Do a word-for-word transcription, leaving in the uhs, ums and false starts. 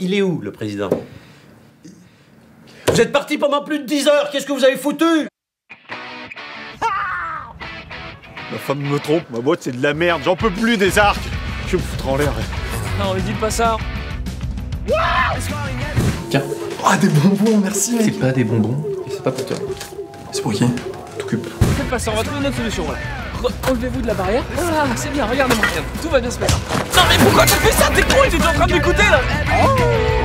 Il est où, le président? Vous êtes parti pendant plus de dix heures, qu'est-ce que vous avez foutu? Ma femme me trompe, ma boîte c'est de la merde, j'en peux plus des arcs. Je vais me foutre en l'air. Non, mais dites pas ça. Tiens. Ah, des bonbons, merci mec. C'est pas des bonbons, et c'est pas pour toi. C'est pour qui? T'occupes. Faites pas ça, on va trouver une autre solution, voilà. Re- Enlevez-vous de la barrière. Voilà, c'est bien, regardez-moi, regarde. Tout va bien se passer. Non mais pourquoi tu fais ça? T'es con, tu es en train de m'écouter là. Oh.